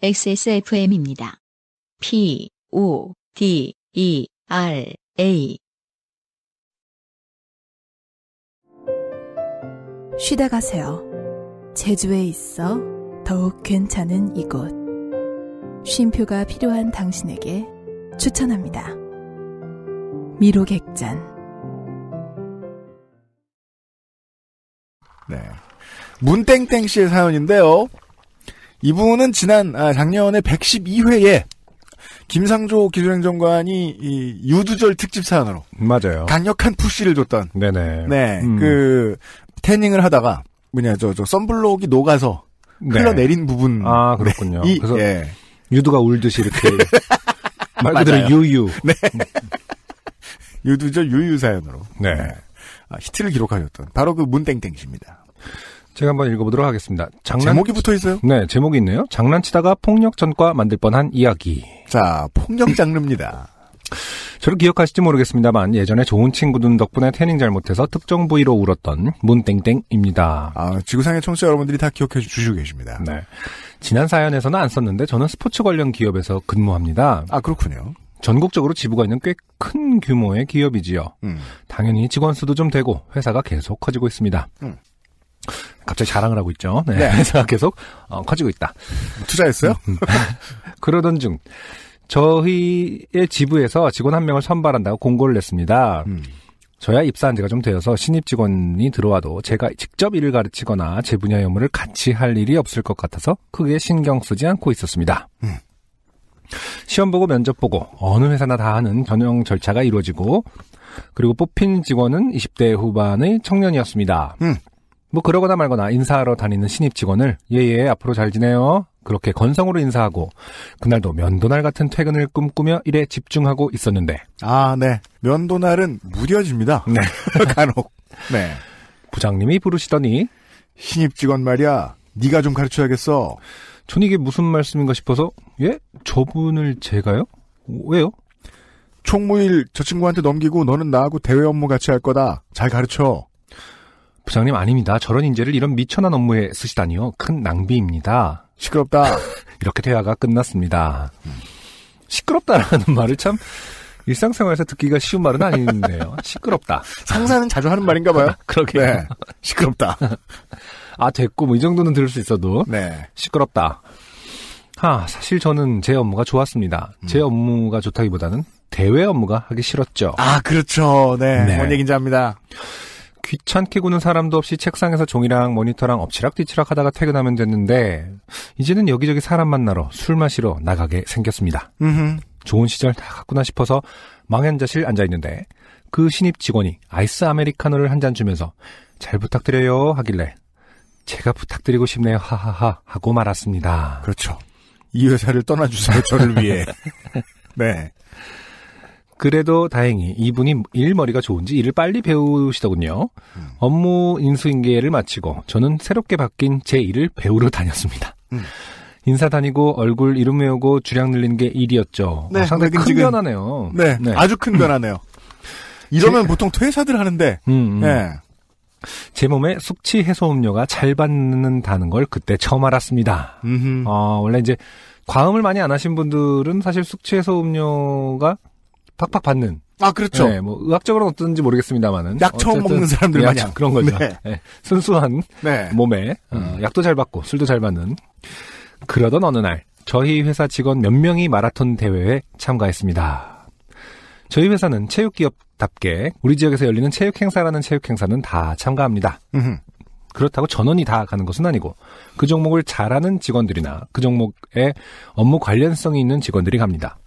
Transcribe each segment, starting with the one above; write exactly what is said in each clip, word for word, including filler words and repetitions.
엑스에스에프엠입니다. P, O, D, E, R, A. 쉬다 가세요. 제주에 있어 더욱 괜찮은 이곳. 쉼표가 필요한 당신에게 추천합니다. 미로객잔. 네. 문땡땡 씨의 사연인데요. 이분은 지난 아, 작년에 백십이 회에 김상조 기술행정관이 이 유두절 특집 사연으로 맞아요. 강력한 푸시를 줬던 네네. 네, 음. 그 태닝을 하다가 뭐냐 저 저 썬블록이 녹아서 네. 흘러내린 부분. 아 그렇군요. 네, 이, 그래서 예. 유두가 울듯이 이렇게 말 그대로 맞아요. 유유. 네. 유두절 유유 사연으로 네. 네. 아, 히트를 기록하셨던 바로 그 문땡땡 씨입니다. 제가 한번 읽어보도록 하겠습니다. 장난... 제목이 붙어 있어요? 네, 제목이 있네요. 장난치다가 폭력 전과 만들 뻔한 이야기. 자, 폭력 장르입니다. 저를 기억하실지 모르겠습니다만 예전에 좋은 친구들 덕분에 태닝 잘못해서 특정 부위로 울었던 문땡땡입니다. 아, 지구상의 청취자 여러분들이 다 기억해 주시고 계십니다. 네. 지난 사연에서는 안 썼는데 저는 스포츠 관련 기업에서 근무합니다. 아, 그렇군요. 전국적으로 지부가 있는 꽤 큰 규모의 기업이지요. 음. 당연히 직원 수도 좀 되고 회사가 계속 커지고 있습니다. 음. 갑자기 자랑을 하고 있죠. 네. 네. 회사가 계속 어, 커지고 있다. 투자했어요? 그러던 중 저희의 지부에서 직원 한 명을 선발한다고 공고를 냈습니다. 음. 저야 입사한 지가 좀 되어서 신입 직원이 들어와도 제가 직접 일을 가르치거나 제 분야 업무를 같이 할 일이 없을 것 같아서 크게 신경 쓰지 않고 있었습니다. 음. 시험 보고 면접 보고 어느 회사나 다 하는 전형 절차가 이루어지고 그리고 뽑힌 직원은 이십 대 후반의 청년이었습니다. 음. 뭐 그러거나 말거나 인사하러 다니는 신입 직원을 예예 앞으로 잘 지내요. 그렇게 건성으로 인사하고 그날도 면도날 같은 퇴근을 꿈꾸며 일에 집중하고 있었는데 아, 네. 면도날은 무뎌집니다. 네. 간혹. 네. 부장님이 부르시더니 신입 직원 말이야. 네가 좀 가르쳐야겠어. 전 이게 무슨 말씀인가 싶어서 예? 저분을 제가요? 왜요? 총무일 저 친구한테 넘기고 너는 나하고 대외 업무 같이 할 거다. 잘 가르쳐. 부장님 아닙니다. 저런 인재를 이런 미천한 업무에 쓰시다니요. 큰 낭비입니다. 시끄럽다. 이렇게 대화가 끝났습니다. 음. 시끄럽다라는 말을 참 일상생활에서 듣기가 쉬운 말은 아닌데요. 시끄럽다. 상사는 자주 하는 말인가 봐요. 그러게요. 네. 시끄럽다. 아 됐고 뭐 이 정도는 들을 수 있어도 네. 시끄럽다. 아 사실 저는 제 업무가 좋았습니다. 음. 제 업무가 좋다기보다는 대외 업무가 하기 싫었죠. 아 그렇죠. 네. 네. 뭔 얘기인지 압니다. 귀찮게 구는 사람도 없이 책상에서 종이랑 모니터랑 엎치락뒤치락 하다가 퇴근하면 됐는데 이제는 여기저기 사람 만나러 술 마시러 나가게 생겼습니다. 음흠. 좋은 시절 다 갔구나 싶어서 망연자실 앉아있는데 그 신입 직원이 아이스 아메리카노를 한 잔 주면서 잘 부탁드려요 하길래 제가 부탁드리고 싶네요 하하하 하고 말았습니다. 그렇죠. 이 회사를 떠나주세요. 저를 위해. 네. 그래도 다행히 이분이 일머리가 좋은지 일을 빨리 배우시더군요. 음. 업무 인수인계를 마치고 저는 새롭게 바뀐 제 일을 배우러 다녔습니다. 음. 인사 다니고 얼굴 이름 외우고 주량 늘리는 게 일이었죠. 네, 어, 상당히 큰 지금, 변화네요. 네, 네, 아주 큰 변화네요. 이러면 제, 보통 퇴사들 하는데 음, 음. 네. 제 몸에 숙취 해소 음료가 잘 받는다는 걸 그때 처음 알았습니다. 어, 원래 이제 과음을 많이 안 하신 분들은 사실 숙취 해소 음료가 팍팍 받는. 아, 그렇죠. 네, 뭐, 의학적으로는 어떤지 모르겠습니다만은. 약 처음 먹는 사람들 마냥. 그런 거죠. 네. 네, 순수한 네. 몸에, 어, 약도 잘 받고, 술도 잘 받는. 그러던 어느 날, 저희 회사 직원 몇 명이 마라톤 대회에 참가했습니다. 저희 회사는 체육기업답게 우리 지역에서 열리는 체육 행사라는 체육 행사는 다 참가합니다. 음흠. 그렇다고 전원이 다 가는 것은 아니고, 그 종목을 잘하는 직원들이나 그 종목에 업무 관련성이 있는 직원들이 갑니다.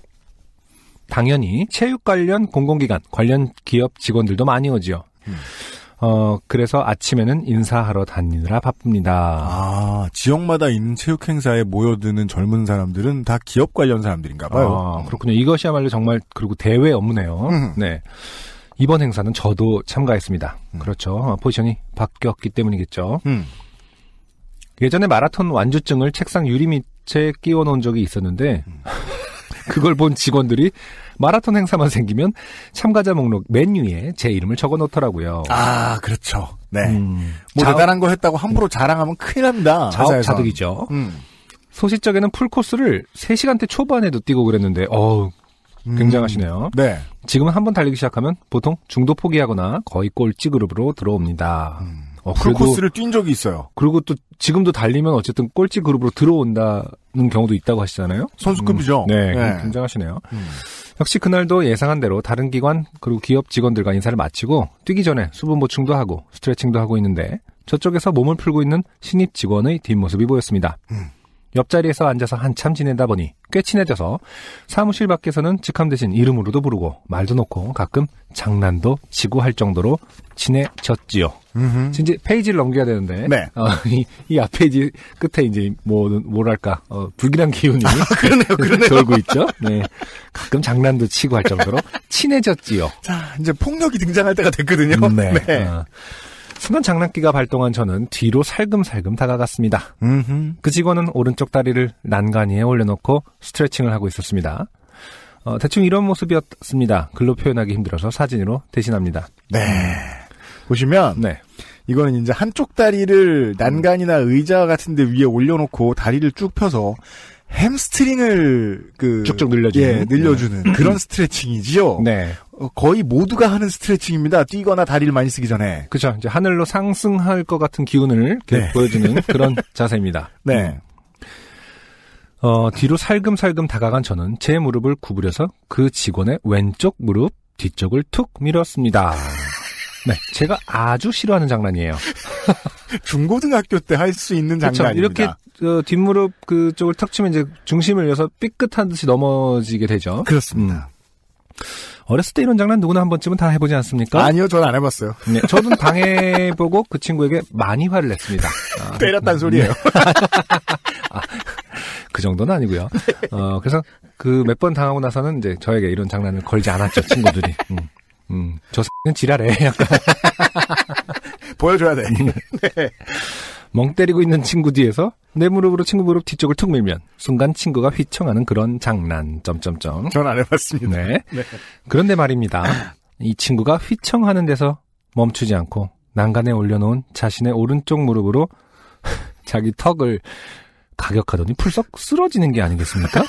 당연히 체육 관련 공공기관, 관련 기업 직원들도 많이 오지요. 음. 어, 그래서 아침에는 인사하러 다니느라 바쁩니다. 아, 지역마다 있는 체육 행사에 모여드는 젊은 사람들은 다 기업 관련 사람들인가 봐요. 아, 그렇군요. 이것이야말로 정말 그리고 대외 업무네요. 음. 네. 이번 행사는 저도 참가했습니다. 음. 그렇죠. 포지션이 바뀌었기 때문이겠죠. 음. 예전에 마라톤 완주증을 책상 유리 밑에 끼워 놓은 적이 있었는데 음. 그걸 본 직원들이 마라톤 행사만 생기면 참가자 목록 맨 위에 제 이름을 적어 놓더라고요. 아, 그렇죠. 네. 음, 뭐 자업, 대단한 거 했다고 함부로 자랑하면 큰일 납니다. 자업자득이죠. 음. 소시적에는 풀코스를 세 시간대 초반에도 뛰고 그랬는데 어우 굉장하시네요. 음, 네. 지금은 한번 달리기 시작하면 보통 중도 포기하거나 거의 꼴찌 그룹으로 들어옵니다. 음, 어, 풀코스를 뛴 적이 있어요. 그리고 또 지금도 달리면 어쨌든 꼴찌 그룹으로 들어온다는 경우도 있다고 하시잖아요. 선수급이죠. 음, 네, 네. 굉장하시네요. 음. 역시 그날도 예상한 대로 다른 기관 그리고 기업 직원들과 인사를 마치고 뛰기 전에 수분 보충도 하고 스트레칭도 하고 있는데 저쪽에서 몸을 풀고 있는 신입 직원의 뒷모습이 보였습니다. 음. 옆자리에서 앉아서 한참 지내다 보니 꽤 친해져서 사무실 밖에서는 직함 대신 이름으로도 부르고 말도 놓고 가끔 장난도 치고 할 정도로 친해졌지요. 음흠. 이제 페이지를 넘겨야 되는데 네. 어, 이, 이 앞 페이지 끝에 이제 뭐 뭐랄까 어, 불길한 기운이 아, 그러네요, 그러네요. 돌고 있죠. 네, 가끔 장난도 치고 할 정도로 친해졌지요. 자, 이제 폭력이 등장할 때가 됐거든요. 네. 네. 어, 순간 장난기가 발동한 저는 뒤로 살금살금 다가갔습니다. 음흠. 그 직원은 오른쪽 다리를 난간 위에 올려놓고 스트레칭을 하고 있었습니다. 어, 대충 이런 모습이었습니다. 글로 표현하기 힘들어서 사진으로 대신합니다. 네. 보시면 네. 이거는 이제 한쪽 다리를 난간이나 의자 같은 데 위에 올려놓고 다리를 쭉 펴서 햄스트링을 그 쭉쭉 늘려주는 예, 늘려주는 네. 그런 스트레칭이지요. 네. 어, 거의 모두가 하는 스트레칭입니다. 뛰거나 다리를 많이 쓰기 전에. 그렇죠. 이제 하늘로 상승할 것 같은 기운을 네. 보여주는 그런 자세입니다. 네. 어, 뒤로 살금살금 다가간 저는 제 무릎을 구부려서 그 직원의 왼쪽 무릎 뒤쪽을 툭 밀었습니다. 네, 제가 아주 싫어하는 장난이에요. 중고등학교 때 할 수 있는 그렇죠. 장난입니다. 이렇게 어, 뒷무릎 그쪽을 턱 치면 이제 중심을 잃어서 삐끗한 듯이 넘어지게 되죠. 그렇습니다. 음. 어렸을 때 이런 장난 누구나 한 번쯤은 다 해보지 않습니까? 아니요, 저는 안 해봤어요. 네, 저는 당해보고 그 친구에게 많이 화를 냈습니다. 아, 때렸단 소리예요. 아, 그 정도는 아니고요. 어, 그래서 그 몇 번 당하고 나서는 이제 저에게 이런 장난을 걸지 않았죠, 친구들이. 음, 음, 저 X는 지랄해. 약간. 보여줘야 돼. 네. 멍 때리고 있는 친구 뒤에서 내 무릎으로 친구 무릎 뒤쪽을 툭 밀면 순간 친구가 휘청하는 그런 장난. 점점점. 전 안 해봤습니다. 네. 네. 그런데 말입니다. 이 친구가 휘청하는 데서 멈추지 않고 난간에 올려놓은 자신의 오른쪽 무릎으로 자기 턱을 가격하더니 풀썩 쓰러지는 게 아니겠습니까?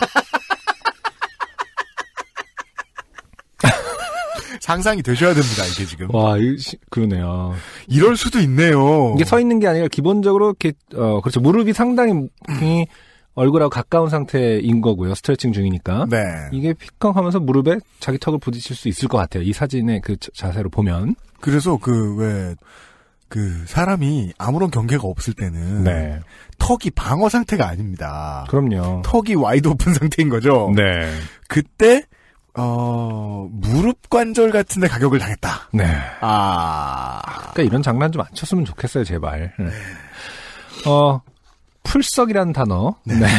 상상이 되셔야 됩니다, 이게 지금. 와, 이, 그러네요. 이럴 수도 있네요. 이게 서 있는 게 아니라 기본적으로 이렇게, 어, 그렇죠. 무릎이 상당히 얼굴하고 가까운 상태인 거고요. 스트레칭 중이니까. 네. 이게 휘컹 하면서 무릎에 자기 턱을 부딪힐 수 있을 것 같아요. 이 사진의 그 자세로 보면. 그래서 그, 왜, 그, 사람이 아무런 경계가 없을 때는. 네. 턱이 방어 상태가 아닙니다. 그럼요. 턱이 와이드 오픈 상태인 거죠. 네. 그때, 어, 무릎 관절 같은 데 가격을 당했다. 네. 아. 그러니까 이런 장난 좀 안 쳤으면 좋겠어요, 제발. 네. 어, 풀썩이라는 단어. 네. 네.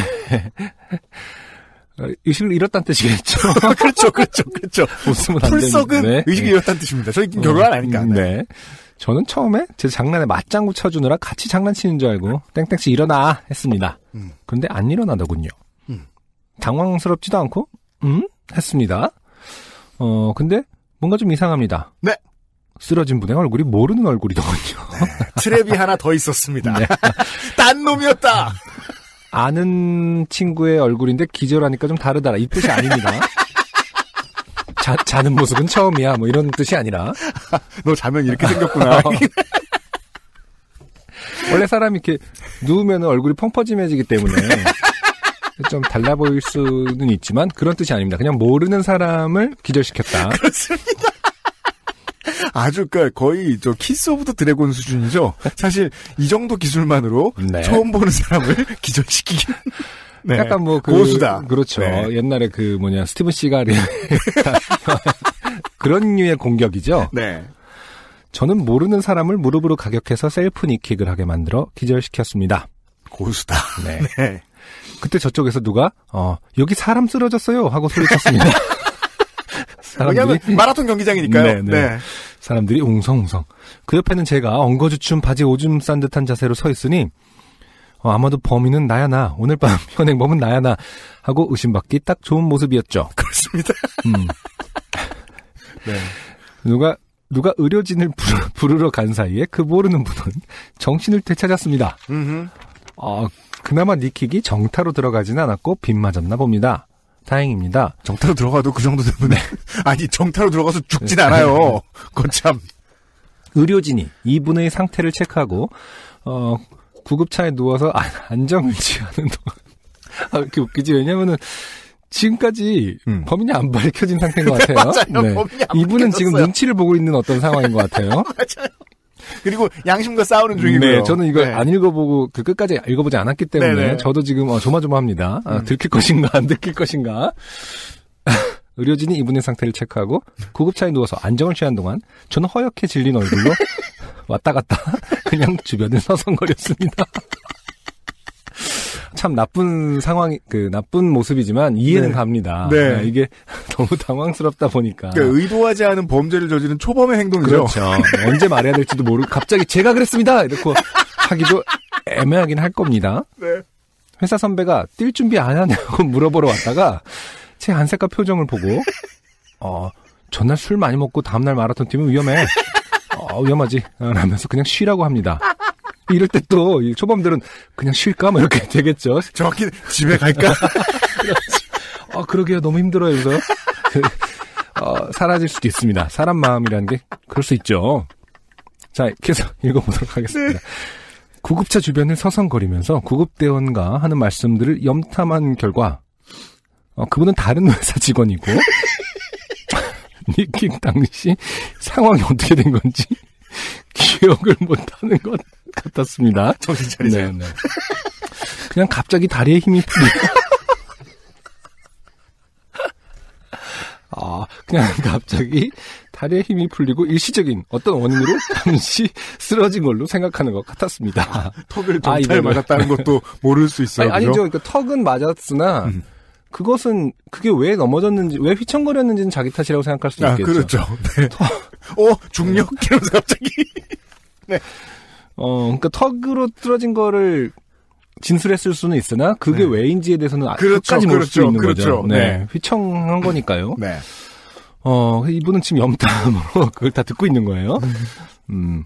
의식을 잃었다는 뜻이겠죠. 그렇죠, 그렇죠, 그렇죠. 웃으면 안 풀썩은 되는데. 네. 의식을 잃었다는 뜻입니다. 저희 결과는 아니니까. 네. 네. 저는 처음에 제 장난에 맞장구 쳐주느라 같이 장난치는 줄 알고 땡땡씨 일어나 했습니다. 음. 그런데 안 일어나더군요. 음. 당황스럽지도 않고 음? 했습니다. 어 근데 뭔가 좀 이상합니다. 네. 쓰러진 분의 얼굴이 모르는 얼굴이더군요. 네, 트랩이 하나 더 있었습니다. 네. 딴 놈이었다. 아는 친구의 얼굴인데 기절하니까 좀 다르더라. 이 뜻이 아닙니다. 자, 자는 모습은 처음이야. 뭐 이런 뜻이 아니라. 너 자면 이렇게 생겼구나. 원래 사람이 이렇게 누우면 얼굴이 펑퍼짐해지기 때문에 좀 달라 보일 수는 있지만 그런 뜻이 아닙니다. 그냥 모르는 사람을 기절시켰다. 그렇습니다. 아주 그 거의 저 키스 오브 더 드래곤 수준이죠. 사실 이 정도 기술만으로 네. 처음 보는 사람을 기절시키긴. 네. 약간 뭐 그, 고수다. 그렇죠. 네. 옛날에 그 뭐냐 스티븐 시갈이 그런 류의 공격이죠. 네. 저는 모르는 사람을 무릎으로 가격해서 셀프 니킥을 하게 만들어 기절시켰습니다. 고수다. 네. 네. 그때 저쪽에서 누가 어 여기 사람 쓰러졌어요 하고 소리쳤습니다. 왜냐하면 마라톤 경기장이니까요. 네, 네. 네. 사람들이 웅성웅성. 그 옆에는 제가 엉거주춤 바지 오줌 싼 듯한 자세로 서 있으니 어, 아마도 범인은 나야 나. 오늘 밤 현행범은 나야 나. 하고 의심받기 딱 좋은 모습이었죠. 그렇습니다. 음. 네. 누가 누가 의료진을 부르, 부르러 간 사이에 그 모르는 분은 정신을 되찾았습니다. 음흠. 아, 그나마 니킥이 정타로 들어가지는 않았고 빗 맞았나 봅니다. 다행입니다. 정타로 들어가도 그 정도 되면 네. 아니 정타로 들어가서 죽진 않아요. 거참. 의료진이 이분의 상태를 체크하고 어, 구급차에 누워서 안정을 취하는 동안 아, 이렇게 웃기지. 왜냐면은 지금까지 음. 범인이 안 밝혀진 상태인 것 같아요. 맞아요. 네. 범인이 안 이분은 밝혀졌어요. 지금 눈치를 보고 있는 어떤 상황인 것 같아요. 맞아요. 그리고 양심과 싸우는 중이고요. 네, 저는 이걸 네. 안 읽어보고 그 끝까지 읽어보지 않았기 때문에 네네. 저도 지금 어, 조마조마합니다. 음. 아, 들킬 것인가 안 들킬 것인가. 의료진이 이분의 상태를 체크하고 구급차에 누워서 안정을 취한 동안 저는 허옇게 질린 얼굴로 왔다 갔다 그냥 주변을 서성거렸습니다. 참 나쁜 상황이 그 나쁜 모습이지만 이해는 네. 갑니다. 네. 이게 너무 당황스럽다 보니까. 그러니까 의도하지 않은 범죄를 저지른 초범의 행동이죠. 그렇죠. 언제 말해야 될지도 모르고 갑자기 제가 그랬습니다. 이렇게 하기도 애매하긴 할 겁니다. 네. 회사 선배가 뛸 준비 안 하냐고 물어보러 왔다가 제 안색과 표정을 보고 어 전날 술 많이 먹고 다음날 마라톤 뛰면 위험해. 어, 위험하지. 라면서 그냥 쉬라고 합니다. 이럴 때 또 초범들은 그냥 쉴까? 뭐 이렇게 되겠죠. 정확히 집에 갈까? 아, 그러게요. 너무 힘들어요. 그래서 어, 사라질 수도 있습니다. 사람 마음이라는 게 그럴 수 있죠. 자, 계속 읽어보도록 하겠습니다. 네. 구급차 주변을 서성거리면서 구급대원과 하는 말씀들을 염탐한 결과 어, 그분은 다른 회사 직원이고 니킥 당시 상황이 어떻게 된 건지 기억을 못하는 것 같았습니다. 정신 차리세요. 네, 네. 그냥 갑자기 다리에 힘이 풀리고 아, 그냥 갑자기 다리에 힘이 풀리고 일시적인 어떤 원인으로 잠시 쓰러진 걸로 생각하는 것 같았습니다. 아, 턱을 좀 잘 아, 맞았다는 것도 모를 수 있어요. 아니, 아니죠. 그러니까 턱은 맞았으나 음. 그것은 그게 왜 넘어졌는지 왜 휘청거렸는지는 자기 탓이라고 생각할 수도 아, 있겠죠. 그렇죠. 네. 어, 중력 이러면서 갑자기. 네. 어, 그러니까 턱으로 쓰러진 거를 진술했을 수는 있으나 그게 네. 왜인지에 대해서는 그렇죠, 끝까지 모를 그렇죠, 수 있는 그렇죠. 거죠. 네. 네. 휘청한 거니까요. 네. 어, 이분은 지금 염탐으로 그걸 다 듣고 있는 거예요. 음.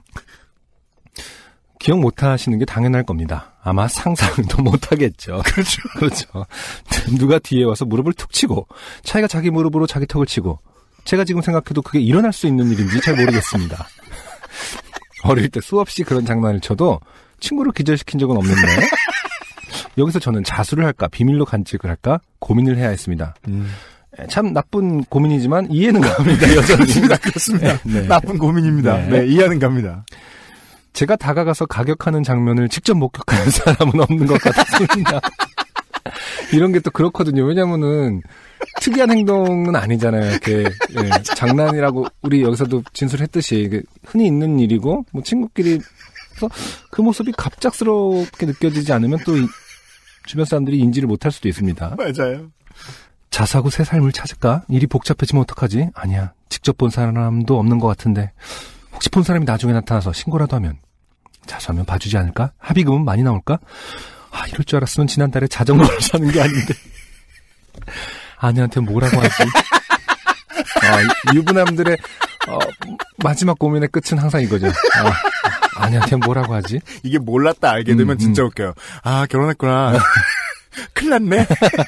기억 못 하시는 게 당연할 겁니다. 아마 상상도 못 하겠죠. 그렇죠. 그렇죠. 누가 뒤에 와서 무릎을 툭 치고 차이가 자기 무릎으로 자기 턱을 치고 제가 지금 생각해도 그게 일어날 수 있는 일인지 잘 모르겠습니다. 어릴 때 수없이 그런 장난을 쳐도 친구를 기절시킨 적은 없는데 여기서 저는 자수를 할까 비밀로 간직을 할까 고민을 해야 했습니다. 음. 참 나쁜 고민이지만 이해는 갑니다. 여전히. 그렇습니다. 네, 네. 나쁜 고민입니다. 네. 네, 이해는 갑니다. 제가 다가가서 가격하는 장면을 직접 목격하는 사람은 없는 것 같습니다. 이런 게 또 그렇거든요. 왜냐면은 특이한 행동은 아니잖아요. 이렇게 예, 장난이라고 우리 여기서도 진술했듯이 흔히 있는 일이고 뭐 친구끼리 그 모습이 갑작스럽게 느껴지지 않으면 또 이, 주변 사람들이 인지를 못할 수도 있습니다. 맞아요. 자수하고 새 삶을 찾을까? 일이 복잡해지면 어떡하지? 아니야. 직접 본 사람도 없는 것 같은데 혹시 본 사람이 나중에 나타나서 신고라도 하면 자수하면 봐주지 않을까? 합의금은 많이 나올까? 아, 이럴 줄 알았으면 지난달에 자전거를 사는 게 아닌데 아내한테 뭐라고 하지? 아, 유부남들의 어, 마지막 고민의 끝은 항상 이거죠. 아, 아내한테 뭐라고 하지? 이게 몰랐다 알게 되면 음, 진짜 음. 웃겨요. 아, 결혼했구나. 큰일 났네.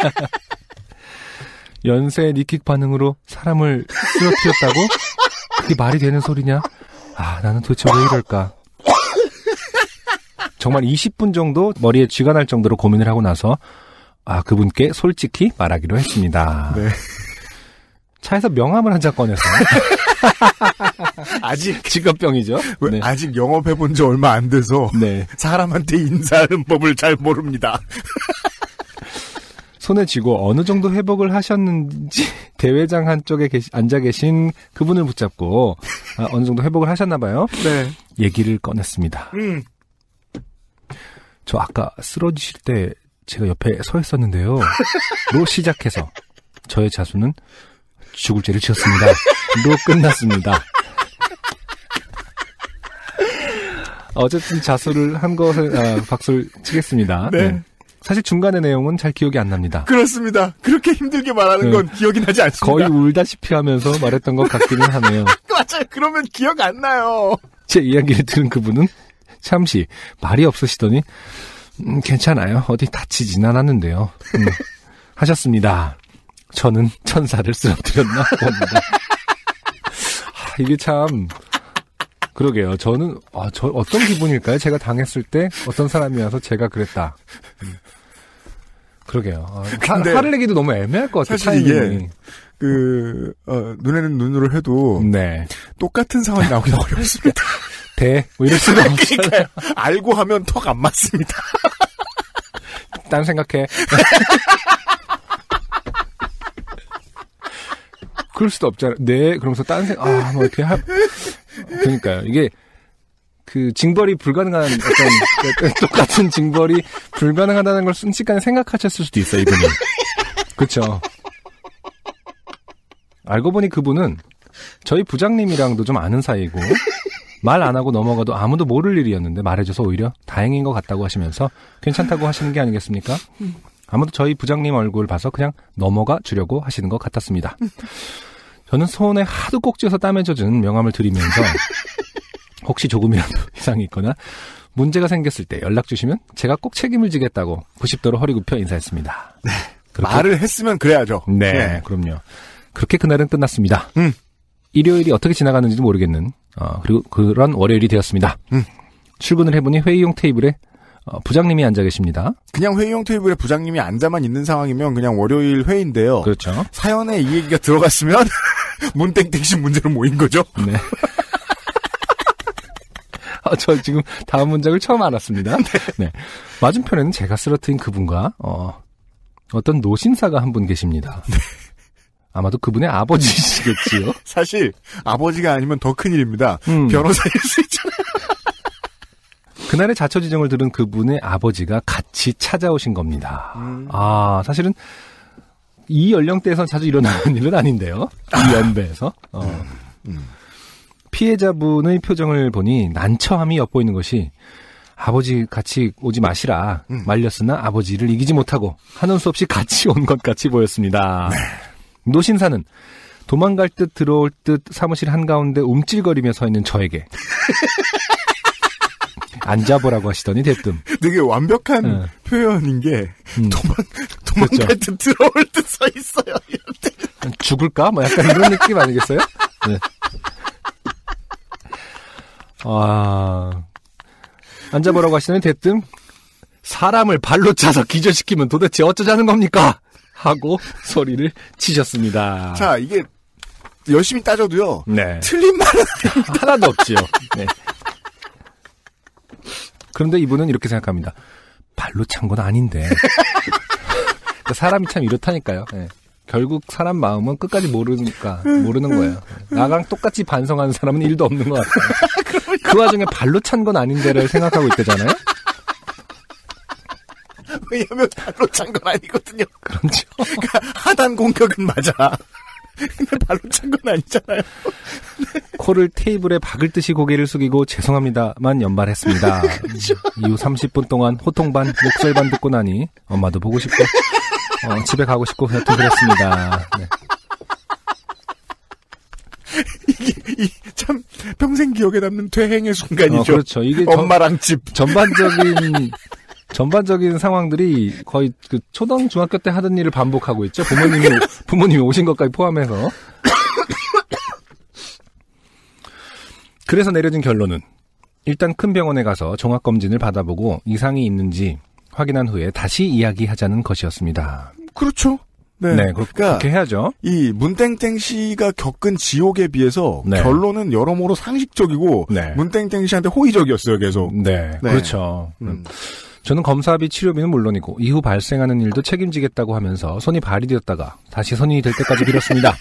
연쇄 니킥 반응으로 사람을 쓰러뜨렸다고? 그게 말이 되는 소리냐? 아, 나는 도대체 왜 이럴까? 정말 이십 분 정도 머리에 쥐가 날 정도로 고민을 하고 나서 아, 그분께 솔직히 말하기로 했습니다. 네. 차에서 명함을 한 장 꺼내서 아직 직업병이죠. 네. 아직 영업해본 지 얼마 안 돼서 네. 사람한테 인사하는 법을 잘 모릅니다. 손에 쥐고 어느 정도 회복을 하셨는지 대회장 한쪽에 계시, 앉아 계신 그분을 붙잡고 아, 어느 정도 회복을 하셨나 봐요. 네. 얘기를 꺼냈습니다. 음. 저 아까 쓰러지실 때 제가 옆에 서 있었는데요. 로 시작해서 저의 자수는 죽을 죄를 지었습니다. 로 끝났습니다. 어쨌든 자수를 한 것을 아, 박수를 치겠습니다. 네. 네. 사실 중간의 내용은 잘 기억이 안 납니다. 그렇습니다. 그렇게 힘들게 말하는 건 네. 기억이 나지 않습니다. 거의 울다시피 하면서 말했던 것 같기는 하네요. 맞아요. 그러면 기억 안 나요. 제 이야기를 들은 그분은 잠시 말이 없으시더니 음, 괜찮아요. 어디 다치진 않았는데요. 음, 하셨습니다. 저는 천사를 쓰러뜨렸나 봅니다. 아, 이게 참 그러게요. 저는 아, 저 어떤 기분일까요? 제가 당했을 때 어떤 사람이 와서 제가 그랬다. 음. 그러게요. 아, 화, 화를 내기도 너무 애매할 것 같아요. 사실 타이밍이. 이게 그 어, 눈에는 눈으로 해도 네. 똑같은 상황이 나오기 어렵습니다. 대, 뭐 이럴 수가 없잖아요. 알고 하면 턱 안 맞습니다. 딴 생각해. 그럴 수도 없잖아요. 네, 그러면서 딴 생각, 아, 뭐 이렇게 하, 그러니까요. 이게, 그, 징벌이 불가능한 어떤, 똑같은 징벌이 불가능하다는 걸 순식간에 생각하셨을 수도 있어요, 이분이. 그쵸. 알고 보니 그분은 저희 부장님이랑도 좀 아는 사이고, 말 안 하고 넘어가도 아무도 모를 일이었는데 말해줘서 오히려 다행인 것 같다고 하시면서 괜찮다고 하시는 게 아니겠습니까? 아무도 저희 부장님 얼굴 봐서 그냥 넘어가 주려고 하시는 것 같았습니다. 저는 손에 하도 꼭 쥐어서 땀에 젖은 명함을 드리면서 혹시 조금이라도 이상이 있거나 문제가 생겼을 때 연락 주시면 제가 꼭 책임을 지겠다고 구십 도로 허리 굽혀 인사했습니다. 네. 말을 했으면 그래야죠. 네, 네. 그럼요. 그렇게 그날은 끝났습니다. 음. 일요일이 어떻게 지나갔는지도 모르겠는 어, 그리고 그런 월요일이 되었습니다. 음. 출근을 해보니 회의용 테이블에 어, 부장님이 앉아 계십니다. 그냥 회의용 테이블에 부장님이 앉아만 있는 상황이면 그냥 월요일 회의인데요. 그렇죠. 사연에 이 얘기가 들어갔으면 문땡땡씨 문제로 모인 거죠. 네. 아, 저 지금 다음 문장을 처음 알았습니다. 네. 네. 맞은편에는 제가 쓰러뜨린 그분과 어, 어떤 노신사가 한 분 계십니다. 네. 아마도 그분의 아버지시겠지요. 사실 아버지가 아니면 더 큰일입니다. 음. 변호사일 수 있잖아요. 그날의 자초지종을 들은 그분의 아버지가 같이 찾아오신 겁니다. 음. 아, 사실은 이 연령대에서 자주 일어나는 일은 아닌데요. 이 연배에서. 어. 음. 음. 피해자분의 표정을 보니 난처함이 엿보이는 것이 아버지 같이 오지 마시라 음. 말렸으나 아버지를 이기지 못하고 하는 수 없이 같이 온 것 같이 보였습니다. 네. 노신사는 도망갈 듯 들어올 듯 사무실 한가운데 움찔거리며 서 있는 저에게 앉아보라고 하시더니 대뜸 되게 완벽한 네. 표현인 게 음. 도망, 도망갈 그렇죠. 듯 들어올 듯 서 있어요. 이럴 때. 죽을까? 뭐 약간 이런 느낌 아니겠어요? 네. 아, 앉아보라고 하시더니 대뜸 사람을 발로 차서 기절시키면 도대체 어쩌자는 겁니까? 하고 소리를 치셨습니다. 자, 이게 열심히 따져도요. 네. 틀린 말은 하나도 없지요. 네. 그런데 이분은 이렇게 생각합니다. 발로 찬 건 아닌데. 그러니까 사람이 참 이렇다니까요. 네. 결국 사람 마음은 끝까지 모르니까 모르는 거예요. 나랑 똑같이 반성하는 사람은 일도 없는 것 같아요. 그 와중에 발로 찬 건 아닌데를 생각하고 있대잖아요. 왜냐면 발로 찬 건 아니거든요. 그렇죠. 그러니까 하단 공격은 맞아. 근데 발로 찬 건 아니잖아요. 코를 테이블에 박을 듯이 고개를 숙이고 죄송합니다만 연발했습니다. 그렇죠. 이후 삼십 분 동안 호통 반, 목소리 반 듣고 나니 엄마도 보고 싶고 어, 집에 가고 싶고 여튼 그랬습니다. 네. 이게 이, 참 평생 기억에 남는 퇴행의 순간이죠. 어, 그렇죠. 이게 엄마랑 저, 집 전반적인 전반적인 상황들이 거의 그 초등 중학교 때 하던 일을 반복하고 있죠. 부모님이 부모님이 오신 것까지 포함해서. 그래서 내려진 결론은 일단 큰 병원에 가서 종합검진을 받아보고 이상이 있는지 확인한 후에 다시 이야기하자는 것이었습니다. 그렇죠. 네, 네 그렇게, 그러니까 그렇게 해야죠. 이 문땡땡 씨가 겪은 지옥에 비해서 네. 결론은 여러모로 상식적이고 네. 문땡땡 씨한테 호의적이었어요. 계속. 네, 네. 그렇죠. 음. 저는 검사비 치료비는 물론이고 이후 발생하는 일도 책임지겠다고 하면서 손이 발이 되었다가 다시 손이 될 때까지 빌었습니다.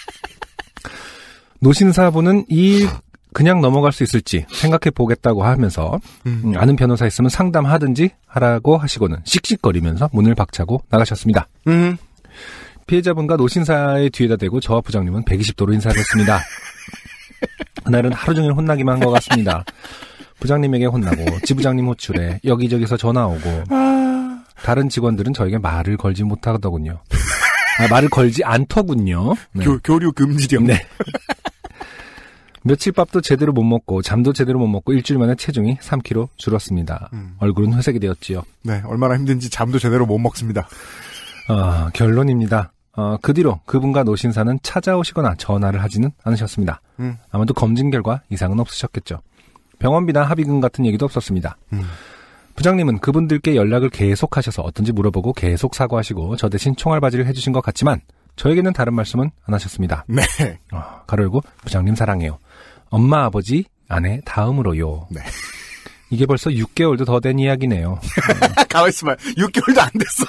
노신사분은 이 일 그냥 넘어갈 수 있을지 생각해 보겠다고 하면서 음. 음, 아는 변호사 있으면 상담하든지 하라고 하시고는 씩씩거리면서 문을 박차고 나가셨습니다. 음. 피해자분과 노신사의 뒤에다 대고 저와 부장님은 백이십 도로 인사를 했습니다. 그날은 하루 종일 혼나기만 한 것 같습니다. 부장님에게 혼나고 지부장님 호출에 여기저기서 전화 오고 아... 다른 직원들은 저에게 말을 걸지 못하더군요. 아, 말을 걸지 않더군요. 네. 교, 교류 금지령. 네. 며칠 밥도 제대로 못 먹고 잠도 제대로 못 먹고 일주일 만에 체중이 삼 킬로그램 줄었습니다. 음. 얼굴은 회색이 되었지요. 네, 얼마나 힘든지 잠도 제대로 못 먹습니다. 어, 결론입니다. 어, 그 뒤로 그분과 노신사는 찾아오시거나 전화를 하지는 않으셨습니다. 음. 아마도 검진 결과 이상은 없으셨겠죠. 병원비나 합의금 같은 얘기도 없었습니다. 음. 부장님은 그분들께 연락을 계속하셔서 어떤지 물어보고 계속 사과하시고 저 대신 총알바지를 해주신 것 같지만 저에게는 다른 말씀은 안 하셨습니다. 네. 어, 가로 열고 부장님 사랑해요. 엄마, 아버지, 아내 다음으로요. 네. 이게 벌써 육 개월도 더 된 이야기네요. 가만히 있어봐. 육 개월도 안 됐어.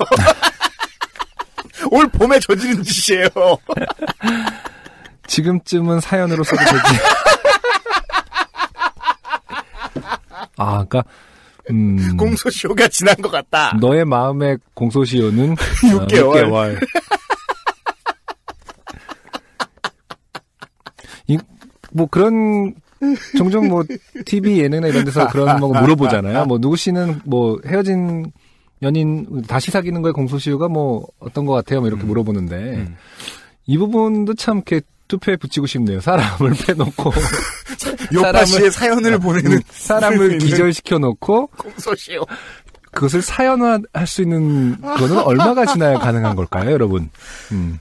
올 봄에 저지른 짓이에요. 지금쯤은 사연으로 써도 되지. 아, 그러니까 음, 공소시효가 지난 것 같다. 너의 마음의 공소시효는 육 개월. 육 개월. 이, 뭐 그런 종종 뭐 티비 예능이나 이런 데서 그런 거 물어보잖아요. 뭐 누구 씨는 뭐 헤어진 연인 다시 사귀는 거에 공소시효가 뭐 어떤 것 같아요? 뭐 이렇게 음. 물어보는데 음. 이 부분도 참 이렇게 투표에 붙이고 싶네요. 사람을 패놓고 요파 씨의 사연을 보내는 사람을 기절시켜 놓고 공소시효 그것을 사연화할 수 있는 거는 얼마가 지나야 가능한 걸까요, 여러분? 음.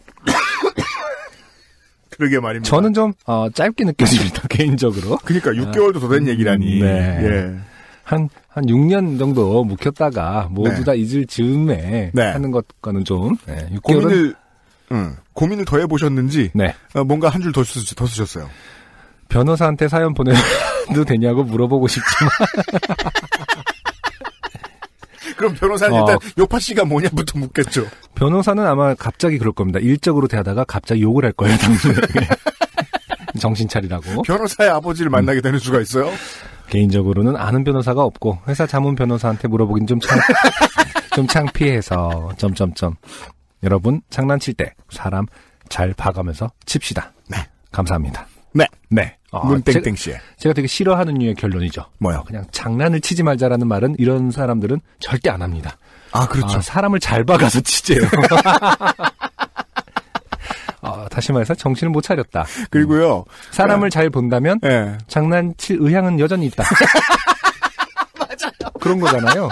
그러게 말입니다. 저는 좀 어, 짧게 느껴집니다, 개인적으로. 그러니까 육 개월도 더 된 얘기라니. 네. 예. 한, 한 육 년 정도 묵혔다가 모두 네. 다 잊을 즈음에 네. 하는 것과는 좀, 네, 육 개월은. 고민을, 응, 고민을 더 해보셨는지, 네. 어, 뭔가 한 줄 더 더 쓰셨어요. 변호사한테 사연 보내도 되냐고 물어보고 싶지만. 그럼 변호사는 어, 일단 요파 씨가 뭐냐부터 묻겠죠. 변호사는 아마 갑자기 그럴 겁니다. 일적으로 대하다가 갑자기 욕을 할 거예요, 당신에게. 정신 차리라고. 변호사의 아버지를 만나게 되는 수가 있어요? 개인적으로는 아는 변호사가 없고 회사 자문 변호사한테 물어보긴 좀 창, 좀 창피해서 점점점. 여러분 장난칠 때 사람 잘 봐가면서 칩시다. 네, 감사합니다. 네, 네. 어, 문땡땡 씨의 제가, 제가 되게 싫어하는 류의 결론이죠. 뭐요? 그냥 장난을 치지 말자라는 말은 이런 사람들은 절대 안 합니다. 아 그렇죠. 아, 사람을 잘 봐가서 치재요. 어, 다시 말해서 정신을 못 차렸다. 그리고요. 사람을 네. 잘 본다면 네. 장난칠 의향은 여전히 있다. 맞아요. 그런 거잖아요.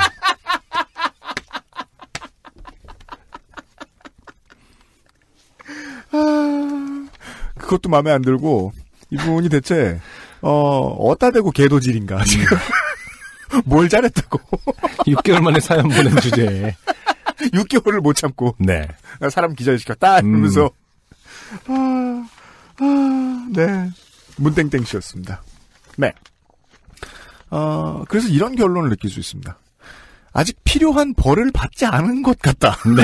아, 그것도 마음에 안 들고 이분이 대체 어 어디다 대고 개도질인가 지금. 뭘 잘했다고. 육 개월 만에 사연 보낸 주제에. 육 개월을 못 참고. 네. 사람 기절시켰다 이러면서. 음. 아, 아, 네. 문땡땡 씨였습니다. 네. 어, 그래서 이런 결론을 느낄 수 있습니다. 아직 필요한 벌을 받지 않은 것 같다. 네.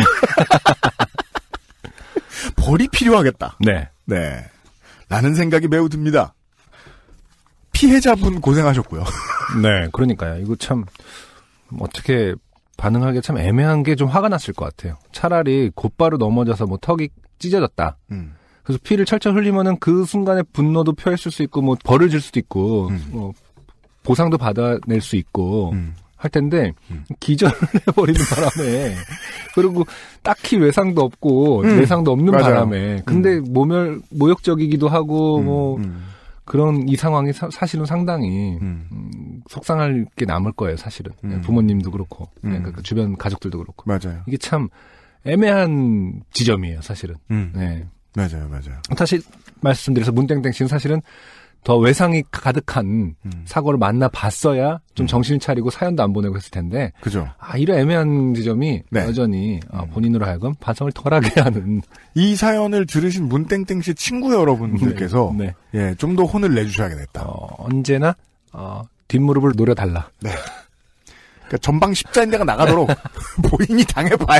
벌이 필요하겠다. 네. 네. 라는 생각이 매우 듭니다. 피해자분 고생하셨고요. 네, 그러니까요. 이거 참 어떻게 반응하기 참 애매한 게 좀 화가 났을 것 같아요. 차라리 곧바로 넘어져서 뭐 턱이 찢어졌다. 음. 그래서 피를 철철 흘리면은 그 순간에 분노도 표했을 수 있고 뭐 벌을 줄 수도 있고 음. 뭐 보상도 받아낼 수 있고 음. 할 텐데 음. 기절을 해버리는 바람에 그리고 딱히 외상도 없고 음. 내상도 없는 맞아요. 바람에 근데 음. 모멸 모욕적이기도 하고 음. 뭐 음. 그런 이 상황이 사, 사실은 상당히 음. 음, 속상할 게 남을 거예요. 사실은 음. 부모님도 그렇고 음. 그러니까 주변 가족들도 그렇고 맞아요. 이게 참 애매한 지점이에요. 사실은. 음. 네. 맞아요, 맞아요. 다시 말씀드려서 문땡땡 씨는 사실은 더 외상이 가득한 음. 사고를 만나봤어야 좀 음. 정신을 차리고 사연도 안 보내고 했을 텐데. 그죠. 아, 이런 애매한 지점이 네. 여전히 음. 본인으로 하여금 반성을 덜하게 하는. 이 사연을 들으신 문땡땡 씨 친구 여러분들께서 네. 네. 예, 좀 더 혼을 내주셔야겠다. 어, 언제나 어, 뒷무릎을 노려달라. 네. 그러니까 전방 십자인대가 나가도록 본인이 당해봐야.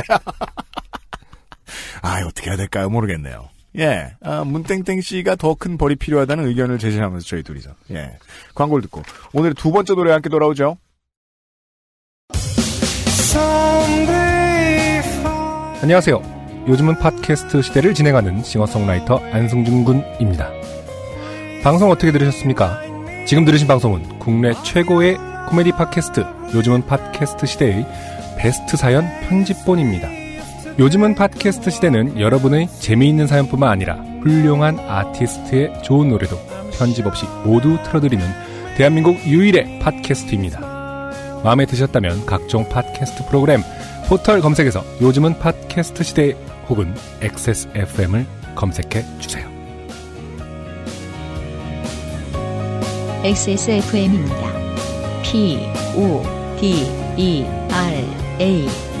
아, 어떻게 해야 될까요? 모르겠네요. 예, 아, 문땡땡 씨가 더 큰 벌이 필요하다는 의견을 제시하면서 저희 둘이서 예 광고를 듣고 오늘 두 번째 노래 함께 돌아오죠. 안녕하세요. 요즘은 팟캐스트 시대를 진행하는 싱어송라이터 안승준 군입니다. 방송 어떻게 들으셨습니까? 지금 들으신 방송은 국내 최고의 코미디 팟캐스트 요즘은 팟캐스트 시대의 베스트 사연 편집본입니다. 요즘은 팟캐스트 시대는 여러분의 재미있는 사연뿐만 아니라 훌륭한 아티스트의 좋은 노래도 편집 없이 모두 틀어드리는 대한민국 유일의 팟캐스트입니다. 마음에 드셨다면 각종 팟캐스트 프로그램 포털 검색에서 요즘은 팟캐스트 시대 혹은 엑스에스에프엠을 검색해 주세요. 엑스에스에프엠입니다. P, O, D, E, R, A